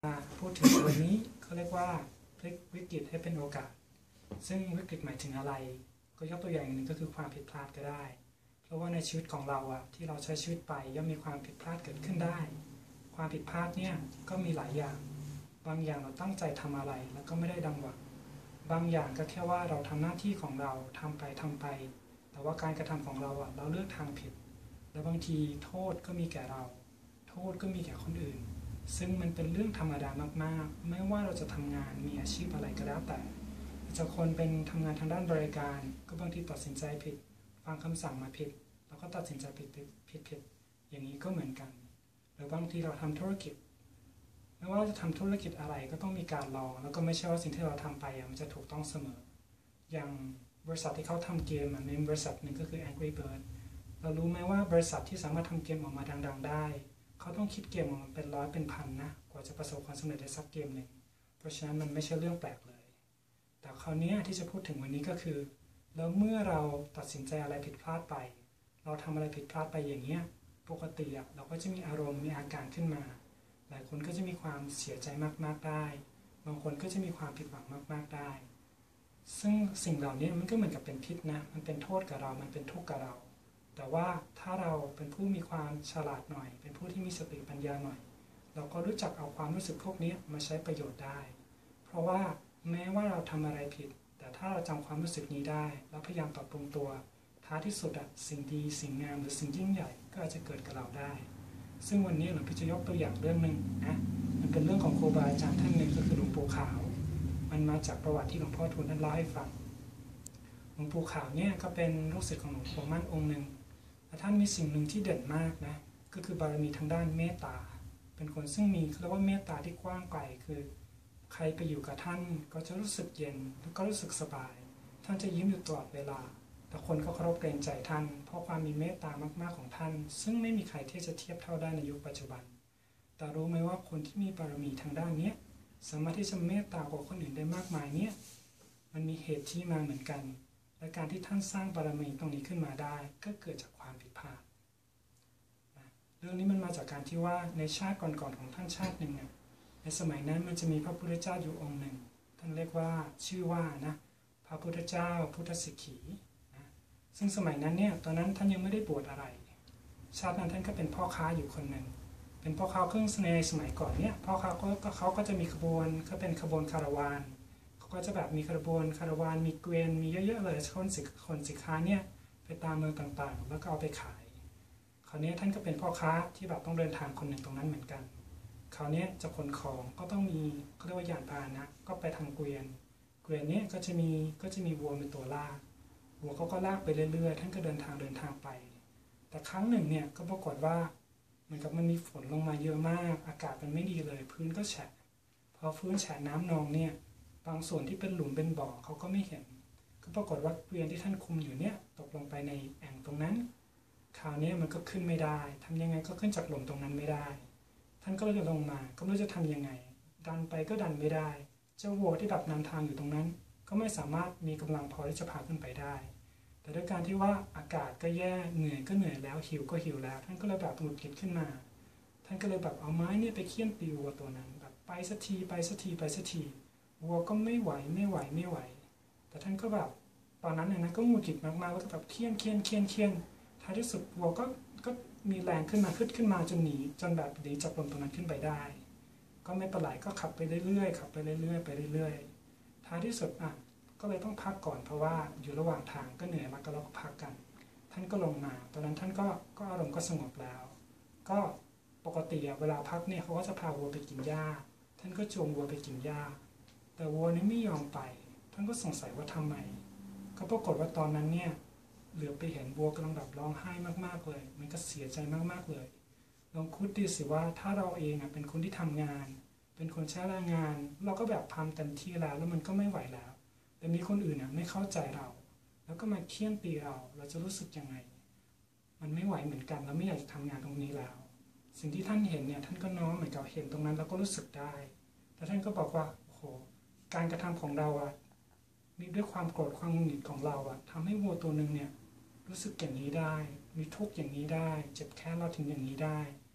พูดถึงวันนี้เขาเรียกว่าพลิกวิกฤตให้เป็นโอกาสซึ่งวิกฤตหมายถึงอะไรก็ยกตัวอย่างหนึ่งก็คือความผิดพลาดก็ได้เพราะว่าในชีวิตของเราที่เราใช้ชีวิตไปย่อมมีความผิดพลาดเกิดขึ้นได้ความผิดพลาดเนี่ยก็มีหลายอย่างบางอย่างเราตั้งใจทำอะไรแล้วก็ไม่ได้ดังหวังบางอย่างก็แค่ว่าเราทำหน้าที่ของเราทำไปแต่ว่าการกระทำของเราเราเลือกทางผิดแล้วบางทีโทษก็มีแก่เราโทษก็มีแก่คนอื่นซึ่งมันเป็นเรื่องธรรมดามากๆไม่ว่าเราจะทำงานมีอาชีพอะไรก็แล้วแต่จะคนเป็นทำงานทางด้านบริการก็บางทีตัดสินใจผิดฟังคำสั่งมาผิดแล้วก็ตัดสินใจผิดอย่างนี้ก็เหมือนกันหรือบางทีเราทำธุรกิจไม่ว่าจะทำธุรกิจอะไรก็ต้องมีการลองแล้วก็ไม่ใช่ว่าสิ่งที่เราทำไปมันจะถูกต้องเสมออย่างบริษัทที่เขาทำเกมมีบริษัทหนึ่งก็คือ Angry Bird เรารู้ไหมว่าบริษัทที่สามารถทำเกมออกมาดังๆได้เขาต้องคิดเกมออกมาเป็นร้อยเป็นพันนะกว่าจะประสบความสำเร็จในสักเกมหนึ่งเพราะฉะนั้นมันไม่ใช่เรื่องแปลกเลยแต่คราวนี้ที่จะพูดถึงวันนี้ก็คือแล้วเมื่อเราตัดสินใจอะไรผิดพลาดไปเราทำอะไรผิดพลาดไปอย่างเงี้ยปกติเราก็จะมีอารมณ์มีอาการขึ้นมาหลายคนก็จะมีความเสียใจมากๆได้บางคนก็จะมีความผิดหวังมากๆได้ซึ่งสิ่งเหล่านี้มันก็เหมือนกับเป็นพิษนะมันเป็นโทษกับเรามันเป็นทุกข์กับเราแต่ว่าถ้าเราเป็นผู้มีความฉลาดหน่อยเป็นผู้ที่มีสติปัญญาหน่อยเราก็รู้จักเอาความรู้สึกพวกนี้มาใช้ประโยชน์ได้เพราะว่าแม้ว่าเราทำอะไรผิดแต่ถ้าเราจำความรู้สึกนี้ได้แล้วพยายามปรับปรุงตัวท้ายที่สุดสิ่งดีสิ่งงามหรือสิ่งยิ่งใหญ่ก็อาจจะเกิดกับเราได้ซึ่งวันนี้หลวงพี่จะยกตัวอย่างเรื่องหนึ่งนะมันเป็นเรื่องของครูบาอาจารย์ท่านหนึ่งก็คือหลวงปู่ขาวมันมาจากประวัติที่หลวงพ่อทูลท่านเล่าให้ฟังหลวงปู่ขาวเนี่ยก็เป็นลูกศิษย์ของหลวงปู่มั่นองค์หนึ่งแต่ท่านมีสิ่งหนึ่งที่เด่นมากนะก็คือบารมีทางด้านเมตตาเป็นคนซึ่งมีเรียกว่าเมตตาที่กว้างไกลคือใครไปอยู่กับท่านก็จะรู้สึกเย็นแล้วก็รู้สึกสบายท่านจะยิ้มอยู่ตลอดเวลาแต่คนก็เคารพเกรงใจท่านเพราะความมีเมตตามากๆของท่านซึ่งไม่มีใครที่จะเทียบเท่าได้ในยุคปัจจุบันแต่รู้ไหมว่าคนที่มีบารมีทางด้านนี้สามารถที่จะเมตตากว่าคนอื่นได้มากมายเนี่ยมันมีเหตุที่มาเหมือนกันและการที่ท่านสร้างบารมีตรงนี้ขึ้นมาได้ก็เกิดจากความผิดพลาดเรื่องนี้มันมาจากการที่ว่าในชาติก่อนๆของท่านชาติหนึ่งในสมัยนั้นมันจะมีพระพุทธเจ้าอยู่องค์หนึ่งท่านเรียกว่าชื่อว่านะพระพุทธเจ้าพุทธสิกขีนะซึ่งสมัยนั้นเนี่ยตอนนั้นท่านยังไม่ได้บวชอะไรชาตินั้นท่านก็เป็นพ่อค้าอยู่คนหนึ่งเป็นพ่อค้าเครื่องในสมัยก่อนเนี่ยพ่อค้าเขาก็จะมีขบวนก็เป็นขบวนคาราวานเขาก็จะแบบมีขบวนคาราวานมีเกวียนมีเยอะๆเลยคนสินค้าเนี่ยไปตามเมืองต่างๆแล้วก็เอาไปขายคราวนี้ท่านก็เป็นพ่อค้าที่แบบต้องเดินทางคนหนึ่งตรงนั้นเหมือนกันคราวนี้จะขนของก็ต้องมีเขาเรียกว่ายานพาหนะก็ไปทางเกวียนนี้ก็จะมีวัวเป็นตัวลากวัวเขาก็ลากไปเรื่อยๆท่านก็เดินทางไปแต่ครั้งหนึ่งเนี่ยก็ปรากฏว่าเหมือนกับมันมีฝนลงมาเยอะมากอากาศมันไม่ดีเลยพื้นก็แฉะพอพื้นแฉะน้ำนองเนี่ยบางส่วนที่เป็นหลุมเป็นบ่อเขาก็ไม่เห็นก็ปรากฏว่าเกวียนที่ท่านคุมอยู่เนี่ยตกลงไปในแอ่งตรงนั้นคราวนี้มันก็ขึ้นไม่ได้ทำยังไงก็ขึ้นจากหลุมตรงนั้นไม่ได้ท่านก็เลยลงมาก็ไม่รู้จะทำยังไงดันไปก็ดันไม่ได้เจ้าวัวที่แบบนำทางอยู่ตรงนั้นก็ไม่สามารถมีกำลังพอที่จะพาขึ้นไปได้แต่ด้วยการที่ว่าอากาศก็แย่เหนื่อยก็เหนื่อยแล้วหิวก็หิวแล้วท่านก็เลยแบบหงุดหงิดขึ้นมาท่านก็เลยแบบเอาไม้เนี่ยไปเคี่ยนตีวัวตัวนั้นแบบไปสักทีวัวก็ไม่ไหวแต่ท่านก็แบบตอนนั้นเนี่ยนะก็หงุดหงิดมากๆแล้วก็แบบเคี่ยนท้ายที่สุดวัวก็มีแรงขึ้นมาจนหนีจนแบบหนีจากลมตรงนั้นขึ้นไปได้ก็ไม่เป็นไรก็ขับไปเรื่อยท้ายที่สุดก็เลยต้องพักก่อนเพราะว่าอยู่ระหว่างทางก็เหนื่อยมากก็เราก็พักกันท่านก็ลงมาตอนนั้นท่านก็อารมณ์ก็สงบแล้วก็ปกติเวลาพักเนี่ยเขาก็จะพาวัวไปกินหญ้าท่านก็จูงวัวไปกินหญ้าแต่วัวนี่ไม่ยอมไปท่านก็สงสัยว่าทำไมก็ปรากฏว่าตอนนั้นเนี่ยเหลือไปเห็นวัวกำลังแบบร้องไห้มากๆเลยมันก็เสียใจมากๆเลยลองคิดดูสิว่าถ้าเราเองเป็นคนที่ทำงานเป็นคนใช้แรงงานเราก็แบบทำเต็มที่แล้วมันก็ไม่ไหวแล้วแต่มีคนอื่นไม่เข้าใจเราแล้วก็มาเคี่ยนตีเราจะรู้สึกยังไงมันไม่ไหวเหมือนกันแล้วไม่อยากจะทำงานตรงนี้แล้วสิ่งที่ท่านเห็นเนี่ยท่านก็น้อมเหมือนกับเห็นตรงนั้นแล้วก็รู้สึกได้แต่ท่านก็บอกว่าโอ้โหการกระทำของเรามีด้วยความโกรธความหงุดหงิดของเราทำให้วัวตัวหนึ่งเนี่ยรู้สึกอย่างนี้ได้มีทุกข์อย่างนี้ได้เจ็บแค้นเราถึงอย่างนี้ได้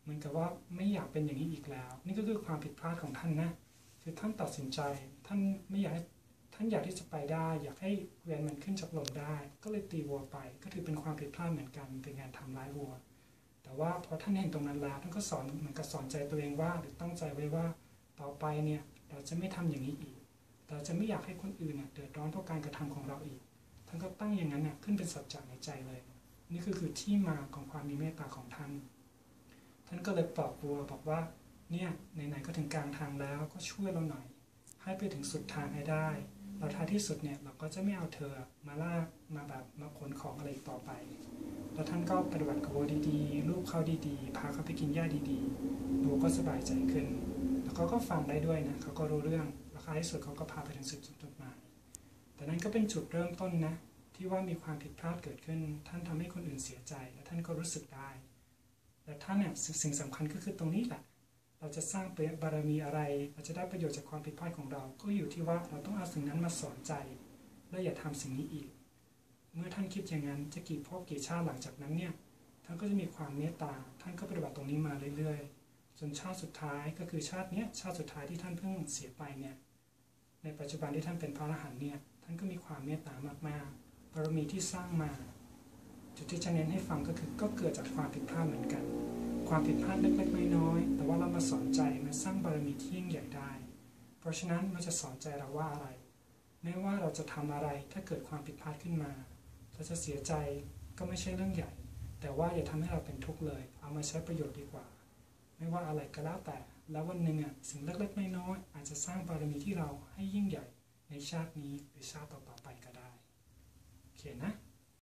เหมือนกับว่าไม่อยากเป็นอย่างนี้อีกแล้วนี่ก็คือความผิดพลาดของท่านนะคือท่านตัดสินใจท่านไม่อยากให้ท่านอยากที่จะไปได้อยากให้เกวียนมันขึ้นจากลมได้ก็เลยตีวัวไปก็ถือเป็นความผิดพลาดเหมือนกันเป็นการทำร้ายวัวแต่ว่าพอท่านเห็นตรงนั้นแล้วท่านก็สอนเหมือนกับสอนใจตัวเองว่าหรือตั้งใจไว้ว่าต่อไปเนี่ยเราจะไม่ทำอย่างนี้อีกเราจะไม่อยากให้คนอื่นเดือดร้อนเพราะการกระทำของเราอีกท่านก็ตั้งอย่างนั้นขึ้นเป็นสัจจะในใจเลยนี่คือที่มาของความมีเมตตาของท่านท่านก็เลยปลอบวัวบอกว่าเนี่ยไหนๆก็ถึงกลางทางแล้วก็ช่วยเราหน่อยให้ไปถึงสุดทางให้ได้เราท้ายที่สุดเนี่ยเราก็จะไม่เอาเธอมาลากมาขนของอะไรต่อไปแล้วท่านก็ปฏิบัติกับวัวดีๆลูกเขาดีๆพาเขาไปกินหญ้าดีๆวัวก็สบายใจขึ้นแล้วเขาก็ฟังได้ด้วยนะเขาก็รู้เรื่องแล้วท้ายที่สุดเขาก็พาไปถึงจุดหมายแต่นั้นก็เป็นจุดเริ่มต้นนะที่ว่ามีความผิดพลาดเกิดขึ้นท่านทำให้คนอื่นเสียใจและท่านก็รู้สึกได้แต่ท่านเนี่ยสิ่งสำคัญก็คือตรงนี้แหละเราจะสร้างบารมีอะไรเราจะได้ประโยชน์จากความผิดพลาดของเราก็อยู่ที่ว่าเราต้องเอาสิ่งนั้นมาสอนใจและอย่าทำสิ่งนี้อีกเมื่อท่านคิดอย่างนั้นจะกี่ภพกี่ชาติหลังจากนั้นเนี่ยท่านก็จะมีความเมตตาท่านก็ปฏิบัติตรงนี้มาเรื่อยๆจนชาติสุดท้ายก็คือชาตินี้ชาติสุดท้ายที่ท่านเพิ่งเสียไปเนี่ยในปัจจุบันที่ท่านเป็นพระอรหันต์เนี่ยท่านก็มีความเมตตามากๆบารมีที่สร้างมาจุดที่จะเน้นให้ฟังก็คือก็เกิดจากความผิดพลาดเหมือนกันความผิดพลาดเล็กๆน้อยๆแต่ว่าเรามาสอนใจมาสร้างบารมีที่ยิ่งใหญ่ได้เพราะฉะนั้นมันจะสอนใจเราว่าอะไรไม่ว่าเราจะทำอะไรถ้าเกิดความผิดพลาดขึ้นมาเราจะเสียใจก็ไม่ใช่เรื่องใหญ่แต่ว่าอย่าทำให้เราเป็นทุกข์เลยเอามาใช้ประโยชน์ดีกว่าไม่ว่าอะไรก็แล้วแต่แล้ววันหนึ่งสิ่งเล็กๆน้อยๆอาจจะสร้างบารมีที่เราให้ยิ่งใหญ่ในชาตินี้หรือชาติต่อๆไปก็ได้โอเคนะ